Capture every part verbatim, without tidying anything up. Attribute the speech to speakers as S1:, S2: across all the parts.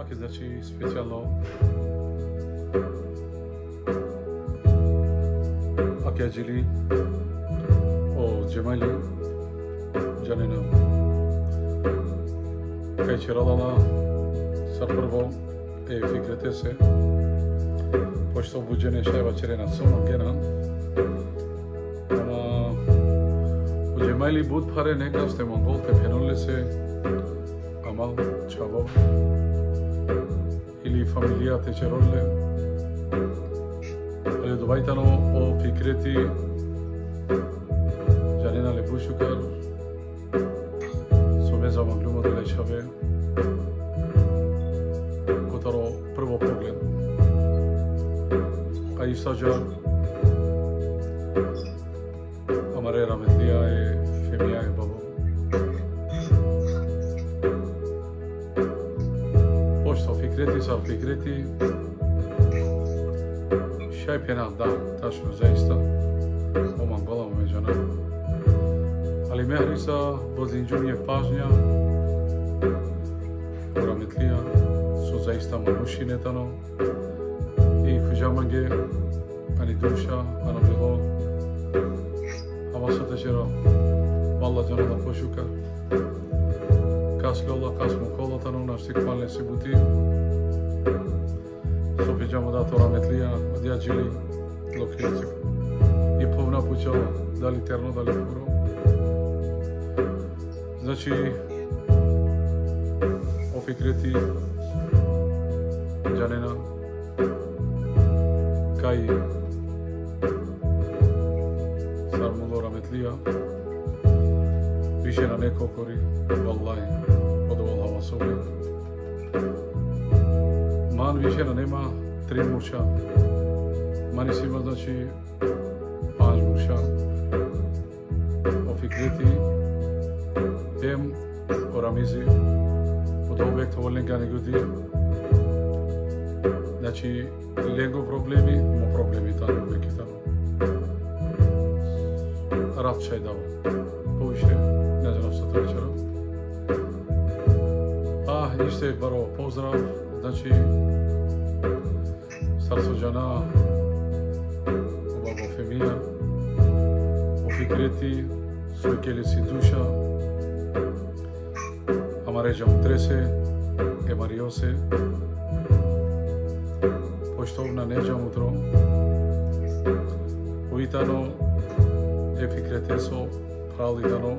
S1: Ok, znači specijalno Akajili o Džemali Janina kaj čeralala sar prvo e fikrete se pošto buđene šajva čerena soma gena ama o Džemali bud pare neka ste mongol te penole se amal čavo ili familia te čerole ale dovajtano o fikreti Janina le bushukar someza maglumo de lešave kotaro prvo pogled a i sađa amare rametlija e femija e babo pošto fikreti sar fikreti šaj pjena da tačno zaista o Mongola međana ali mehrisa vozinđunje pažnja rametlija su zaista manušinetano i huđamange ani duša ano bilo ama su tečero valla jana da pošuka kaslola kasmo kolotano naštik malne sibuti Sopjeđamo da to rametlija odjađili lokaciju i povna pućala da li terno, da li puro. Znači, o fikreti Janina kaj sarmulo rametlija više na neko kori vallaj podovol havasovi. Man više na nema tri muša, mani si ima znači panč muša, o fikreti, tem o ramizi, od uvek to volenga negodi, znači lengo problemi, mo problemi tamo uvek je tamo. Rad čaj dava, poviše, ne znam što to večera. A, ište baro pozdrav, znači Sarsođana, o babo femija, o fikreti, sojkele si duša, amaređa mu trese, e mariose, poštovna neđa mutro, uitano, e fikreteso, pralitano,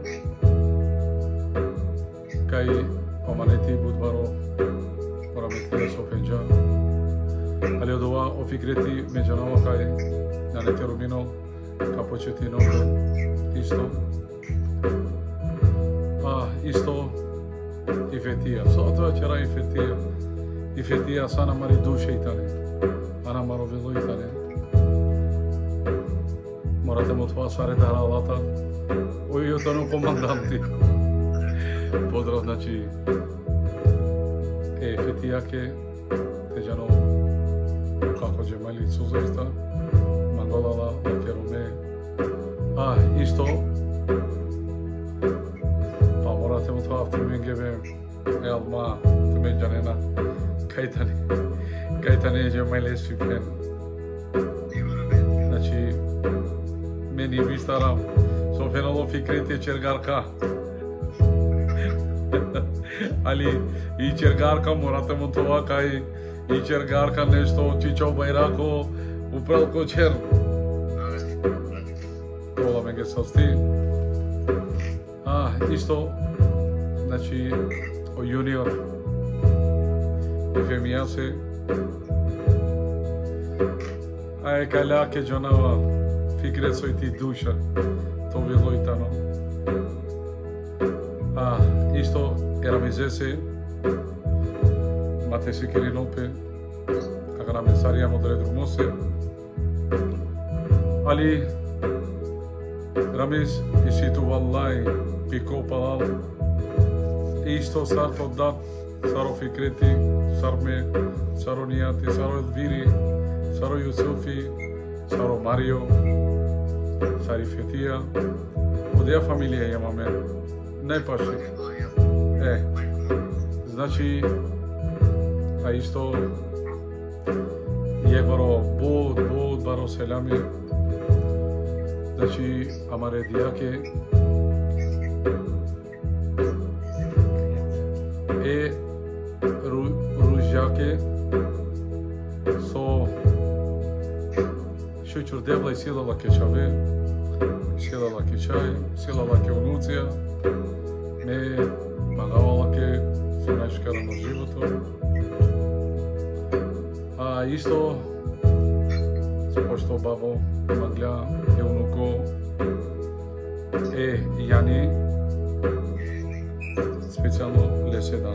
S1: kaj omaneti budbaro, orametlija sofenđa, ali od ova o fikreti međanova kaj na neterumino ka početino isto a isto i fetija so večera i fetija i fetija sana mari duše itane ana maro velo itane morate mu tva sare dara alata oj jutano komandanti pozdrav znači e fetija ke teđano kako Džemali su zaista Mangolala, Lakerume, a isto pa morate mu това автомингеве елма тумеджанена кайтани кайтани Džemali сюкен znači meni vi staram sofenalo fikrete čergarka ali i čergarka morate mu това kaj и чергарка нещо, чичо байрако, упралко чер. Кола ме ге сости. А, исто, значи, о юниор, ефемија се, а е каля ке джонава, фикре сој ти душа, то велојтано. А, исто, ерамизе се, Mate se kirinope, kako nam je sarija modre mose. Ali Ramiz i si tu vallaj piko palal. Isto sar to dat, saro fikreti, sarme, saro nijati, saro Elviri, saro Yusufi, saro Mario, sari Fetija. Odja familija imame, najpaši. E, znači a isto Jegoro bud bud baro selami znači amare diake e ru, rujake so šućur debla i silala kečave silala kečaj silala ke unucija me pagavala ke su najškarano životu. A isto pošto babo magля e unuko e Jani specijalno lesedan.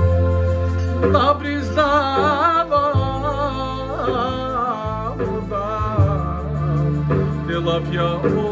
S2: La brisnava, da
S1: Lavia o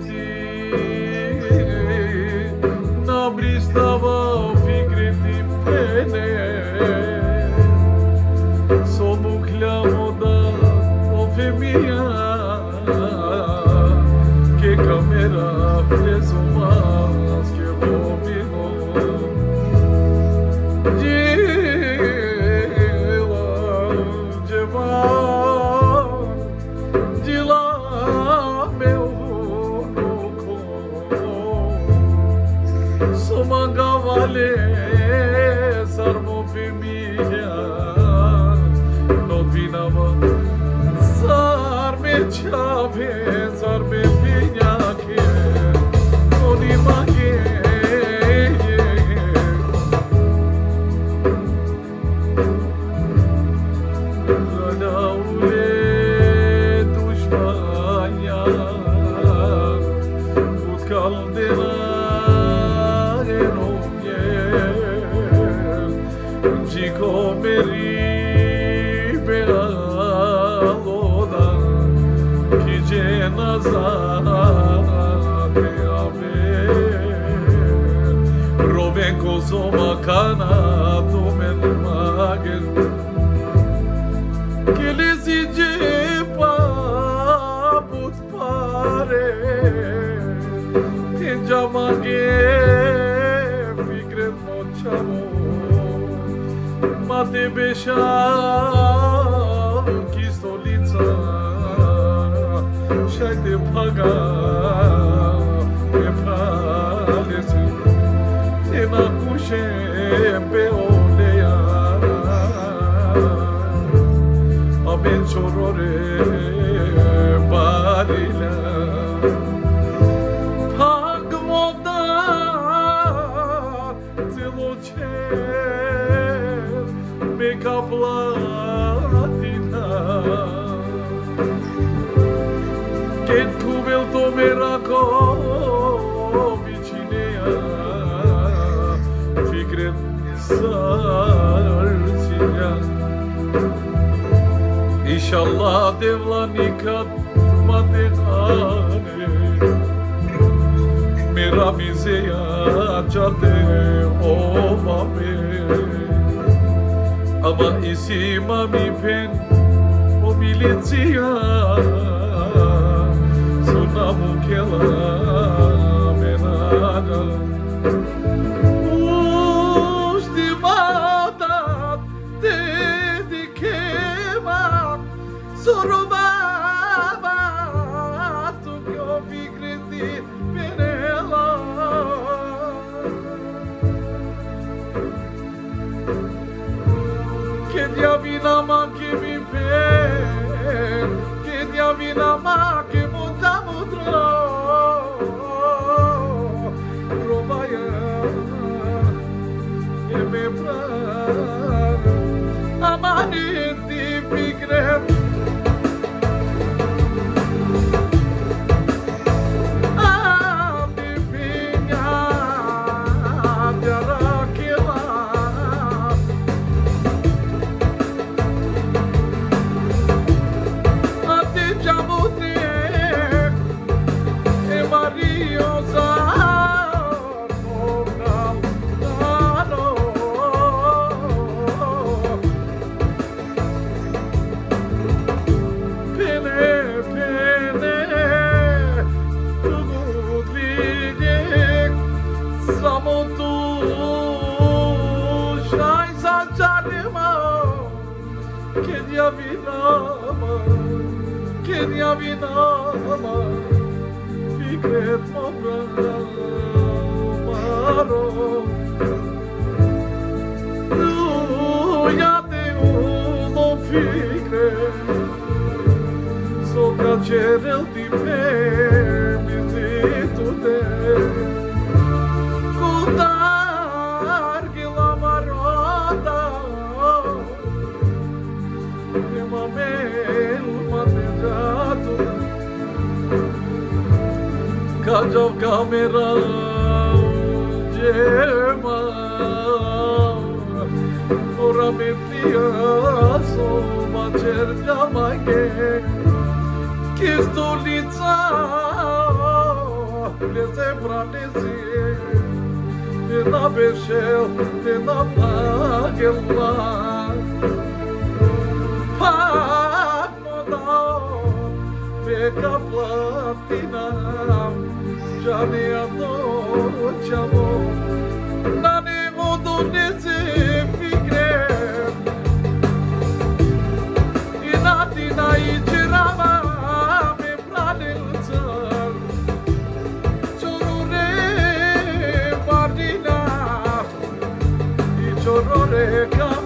S1: Nabristava fikreti pene Somucliamo da o femia Che camera preso mas che domino Dila Djeva Dila meu Somangavale sarmo femia no vinava sarme chave sarme piña que non image Radaule dushmanya ut caldera Comeri bealoda que genazate ave Roven kozoma kana tomen magen que les ije paput pare Tinjamage fikret mochamo Mate beșa chistolița Și-ai te paga pe palese Te nacușe pe olea Aben ciorore barilea Pag moda ți-l-o Ca platina Che come il tuo miracolo vicinea Fikret sarția İnşallah devlanikat matehane Miramizeya cate ovame Ama isima mi pen o miliția Sunamu chela menada Ustimata te dichema Sorobava tu mio fikreti penela Che diavina ma che mi per Che diavina ma che monta mudro Rovaia E me prana Amani ti pigrem Ami pinha Diaraquila Che diavinama Fikret maro Uiate uno fikret Sopra cerel di me Bizitute Cutarghi la maroda E mamel maneggiato Cagio camera gema Ora mettia soma cerca mai che Che sto lizza plese pranesi te da beșel te da pagela pag moda pe caplatina jani adoro chamo nani modu nese fikre inatina icirama me pranel țar ciorure pardina i ciorore ca